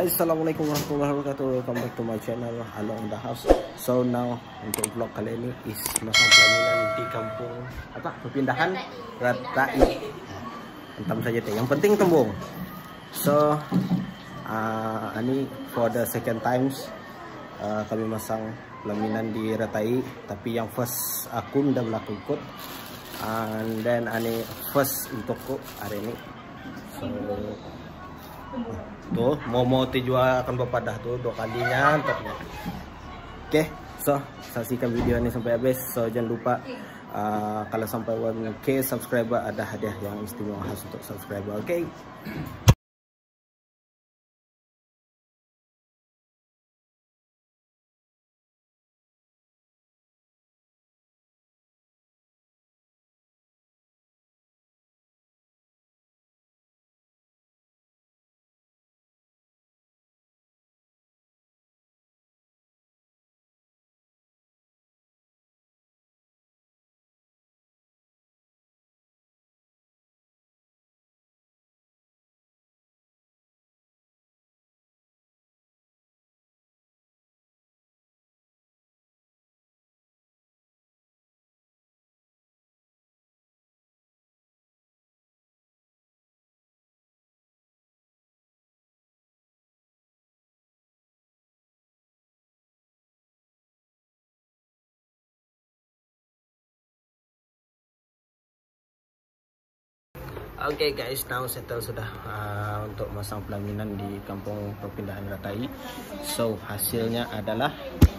Hai, assalamualaikum warahmatullahi wabarakatuh. Welcome back to my channel Along in the House. So now untuk vlog kali ini is masang pelaminan di kampung apa perpindahan Ratai. Entam saja teh. Yang penting tembung. So ini for the second times kami masang pelaminan di Ratai. Tapi yang first akun dah berlaku ikut. And then ini first untukku hari ini. So tuh mau juga akan berpadah tuh 2 kalinya untuknya. Oke, so saksikan video ini sampai habis. So jangan lupa kalau sampai 1K subscriber ada hadiah yang istimewa khas untuk subscriber. Oke. Oke guys, now settle sudah untuk masang pelaminan di kampung perpindahan Ratai. So hasilnya adalah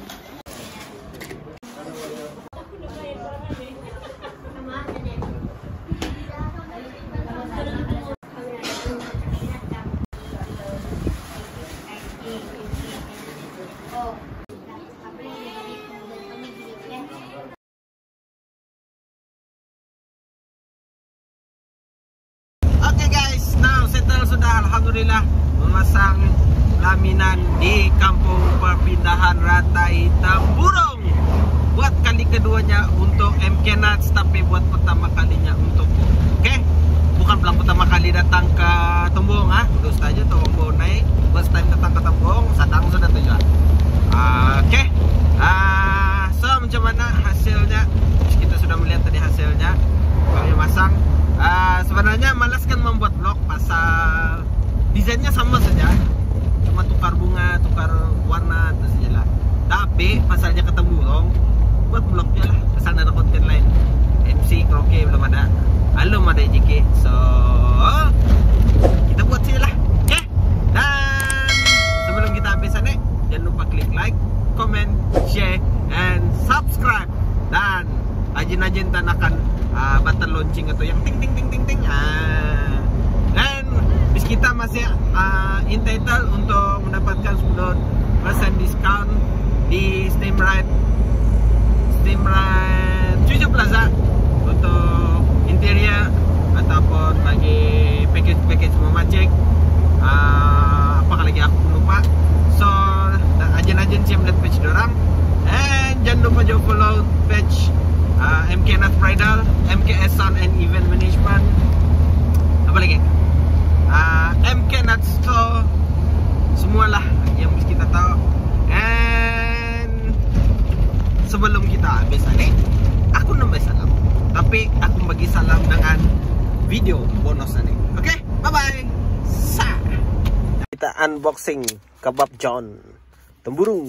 sudah alhamdulillah memasang pelaminan di kampung perpindahan Ratai Temburung. Buat kali keduanya untuk MK Nuts, tapi buat pertama kalinya untuk oke, bukan pelang pertama kali datang ke Temburung terus aja Temburung naik. First time datang ke Temburung, sadang sudah tuh ya. Oke. So macam mana hasilnya? Kita sudah melihat tadi hasilnya. Kami masang. Sebenarnya malas kan membuat vlog pasal desainnya sama saja, cuma tukar bunga, tukar warna itu saja lah. Tapi pasalnya ketemu dong, buat vlognya lah. Kesan ada konten lain. MC Kroke belum ada, belum ada JK. So kita buat sih lah. Oke. Dan sebelum kita habisan jangan lupa klik like, comment, share, and subscribe. Dan ajin-ajin tanakan button launching atau yang ting ting ting ting ting. Dan bis kita masih entitled untuk mendapatkan 10% diskon di Steam Ride Cucu Plaza untuk interior ataupun bagi package memancing. Apa lagi aku lupa. So ajin-ajin siap lihat page dorang. And jangan lupa juga follow page MK Nuts Bridal, MKS Sound and Event Management. Apa lagi? MK Nuts Store. Semualah yang mesti kita tahu. And sebelum kita habis aku nambah salam. Tapi aku bagi salam dengan video bonus ini. Oke, bye-bye. Kita unboxing kebab John Temburung.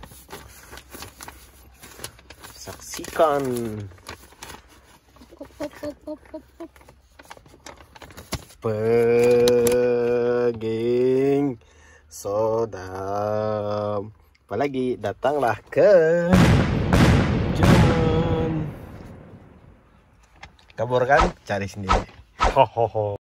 Saksikan. Peging soda. Apalagi datanglah ke John. Kabur kan? Cari sendiri. Ho ho ho.